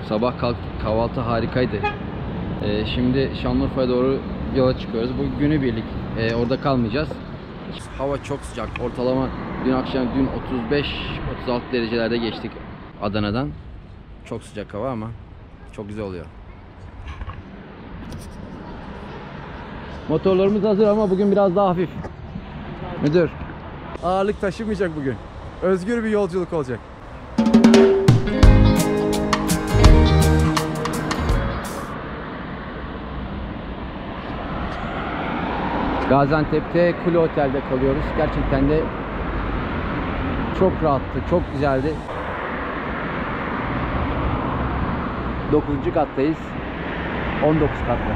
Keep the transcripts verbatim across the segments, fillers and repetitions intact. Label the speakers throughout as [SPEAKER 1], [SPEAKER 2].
[SPEAKER 1] Sabah kalktık, kahvaltı harikaydı. Ee, şimdi Şanlıurfa'ya doğru yola çıkıyoruz. Bu günübirlik ee, orada kalmayacağız. Hava çok sıcak. Ortalama dün akşam dün otuz beş otuz altı derecelerde geçtik Adana'dan. Çok sıcak hava ama çok güzel oluyor. Motorlarımız hazır ama bugün biraz daha hafif. Müdür.
[SPEAKER 2] Ağırlık taşımayacak bugün. Özgür bir yolculuk olacak.
[SPEAKER 1] Gaziantep'te Kule Otel'de kalıyoruz. Gerçekten de çok rahattı, çok güzeldi. dokuzuncu kattayız. on dokuz katlı.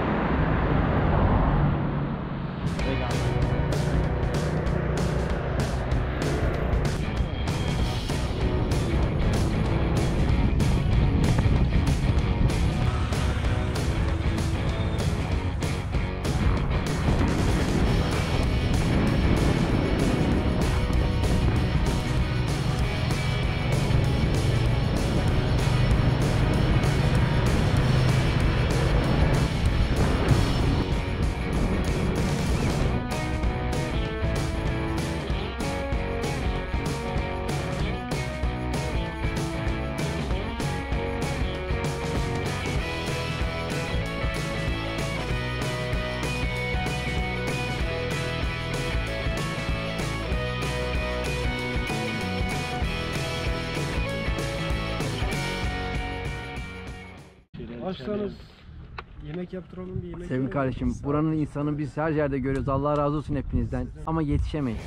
[SPEAKER 3] Açsanız yemek yaptıralım, bir yemek.
[SPEAKER 1] Sevgili kardeşim, buranın insanı biz her yerde görüyoruz. Allah razı olsun hepinizden. Ama yetişemeyiz.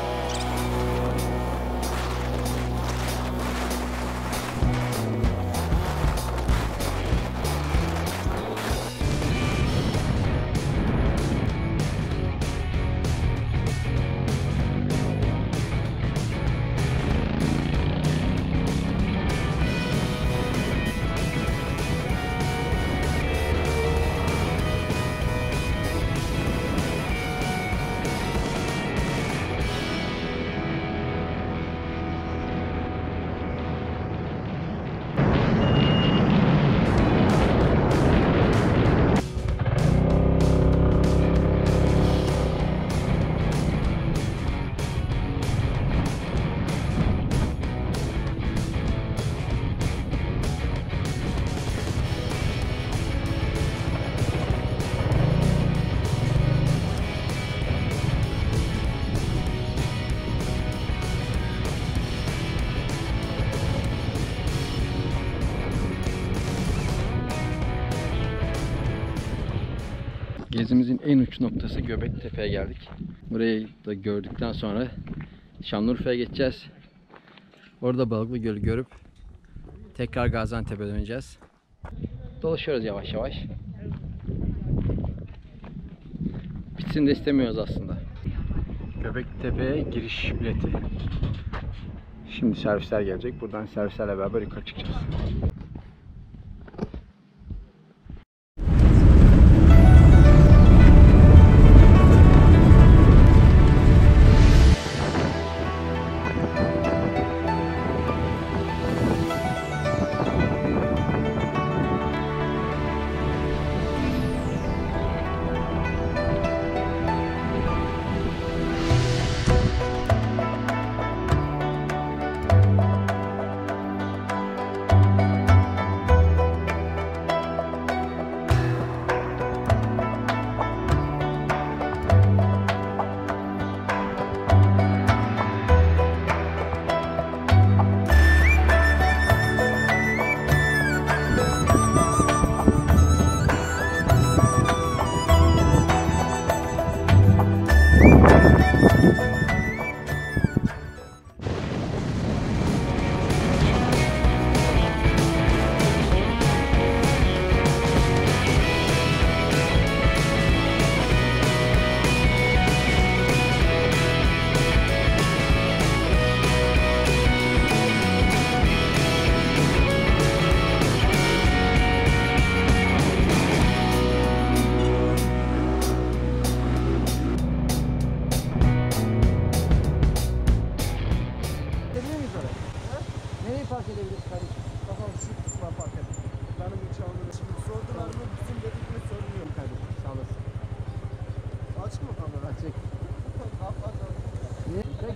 [SPEAKER 1] Gezimizin en uç noktası Göbektepe'ye geldik. Burayı da gördükten sonra Şanlıurfa'ya geçeceğiz. Orada Balıklı Gölü görüp tekrar Gaziantep'e döneceğiz. Dolaşıyoruz yavaş yavaş. Bitsin de istemiyoruz aslında. Göbektepe'ye giriş bileti. Şimdi servisler gelecek. Buradan servislerle beraber yukarı çıkacağız.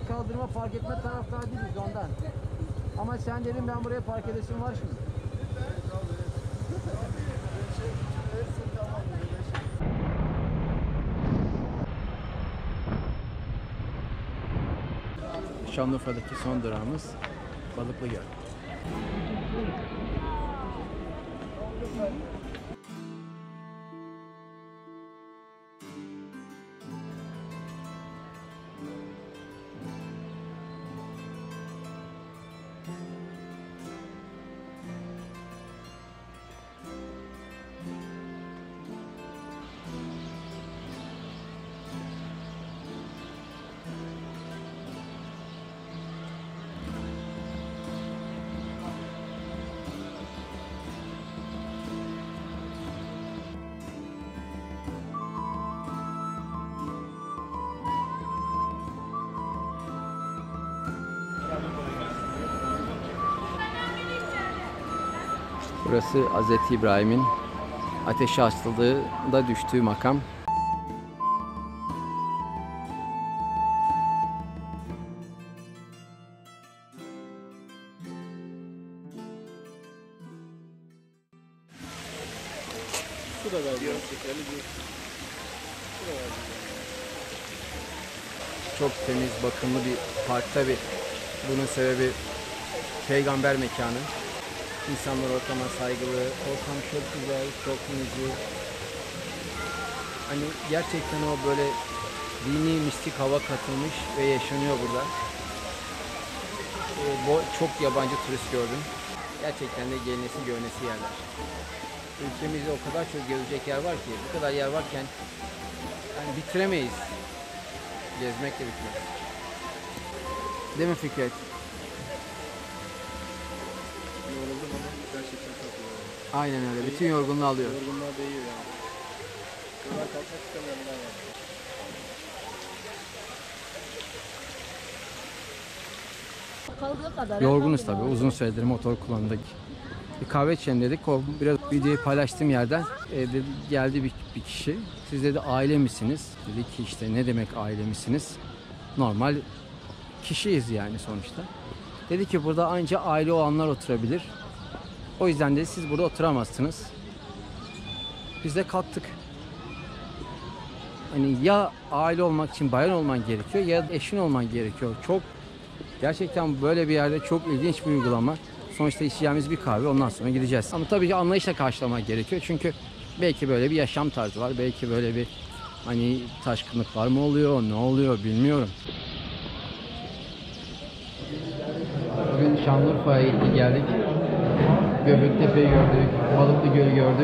[SPEAKER 1] kaldırıma park etme taraftarı değiliz ondan. Ama sen dedin ben buraya park edesim var şimdi. Şanlıurfa'daki son durağımız Balıklıgöl. Burası Hazreti İbrahim'in ateşe asıldığında düştüğü makam.
[SPEAKER 3] Su da verdi.
[SPEAKER 1] Çok temiz, bakımlı bir park tabi. Bunun sebebi peygamber mekanı. İnsanlar ortama saygılı, ortam çok güzel, çok nezih. Hani gerçekten o böyle dini, mistik hava katılmış ve yaşanıyor burada. Ee, bu çok yabancı turist gördüm. Gerçekten de gelinesi görünesi yerler. Ülkemizde o kadar çok gezecek yer var ki, bu kadar yer varken yani bitiremeyiz. Gezmekle bitmez. Değil mi Fikret?
[SPEAKER 3] Yoruldum ama gerçekten çok yoruldum.
[SPEAKER 1] Aynen öyle. Bütün yorgunluğu alıyor.
[SPEAKER 3] Yorgunluğa değiyor yani. Kadar kalkmak istemiyorum ben yani.
[SPEAKER 4] Kaldığı kadar.
[SPEAKER 1] Yorgunuz tabii. Uzun süredir motor kullandık. Bir kahve içelim dedik. O biraz videoyu paylaştığım yerden e, dedi, geldi bir, bir kişi. Siz dedi aile misiniz? Dedi ki işte ne demek aile misiniz? Normal kişiyiz yani sonuçta. Dedi ki burada ancak aile olanlar oturabilir. O yüzden de siz burada oturamazsınız. Biz de kalktık. Hani ya aile olmak için bayan olman gerekiyor ya eşin olman gerekiyor. Çok gerçekten böyle bir yerde çok ilginç bir uygulama. Sonuçta içeceğimiz bir kahve, ondan sonra gideceğiz. Ama tabii ki anlayışla karşılamak gerekiyor. Çünkü belki böyle bir yaşam tarzı var. Belki böyle bir hani taşkınlıklar mı oluyor, ne oluyor bilmiyorum. Bugün Şanlıurfa'ya gittik geldik. Göbektepe'yi gördük, Balıklıgöl'ü gördük.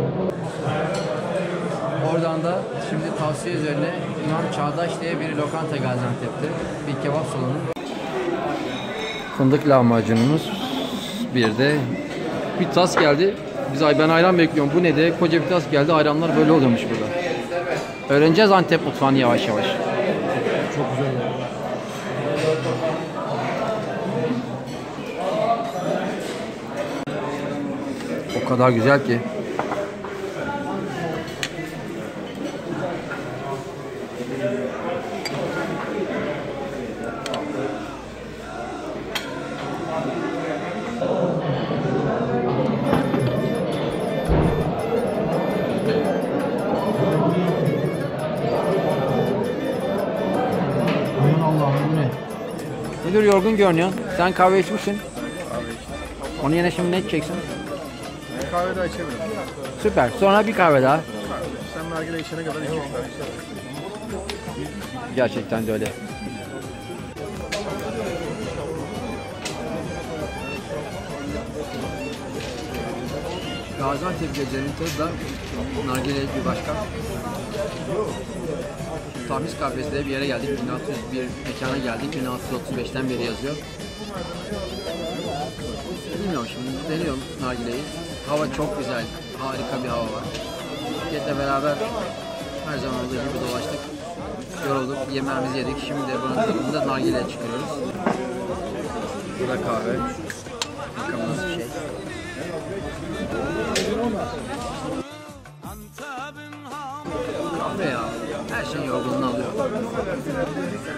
[SPEAKER 1] Oradan da şimdi tavsiye üzerine İmam Çağdaş diye bir lokanta Gaziantep'te. Bir kebap salonu. Fındık lahmacunumuz. Bir de bir tas geldi. Biz ay ben ayran bekliyorum. Bu ne de koca bir tas geldi. Ayranlar böyle oluyormuş burada. Öğreneceğiz Antep mutfağını yavaş yavaş.
[SPEAKER 3] Çok güzel.
[SPEAKER 1] O kadar güzel ki. Müdür yorgun görünüyorsun. Sen kahve içmişsin.
[SPEAKER 3] Kahve içtim.
[SPEAKER 1] Onun yerine şimdi ne içeceksin?
[SPEAKER 3] Ben kahve daha içemiyorum.
[SPEAKER 1] Süper. Sonra bir kahve daha.
[SPEAKER 3] Sen nargile içene kadar içiyorum.
[SPEAKER 1] Gerçekten de öyle. Gaziantep gecelerinin tadı da nargile bir başka. Tahmis Kafesi'de bir yere geldik. bin altı yüz bir mekana geldik. bin altı yüz otuz beşten beri yazıyor. Bilmiyorum şimdi deniyorum nargileyi. Hava çok güzel. Harika bir hava var. Şirketle beraber her zaman olduğu gibi dolaştık. Yorulduk. Yemeğimizi yedik. Şimdi de buranın tadında nargileye çıkıyoruz. Bu da kahve. Bakalım nasıl bir şey. Kahve ya. Her şey yorgunluğunu alıyor.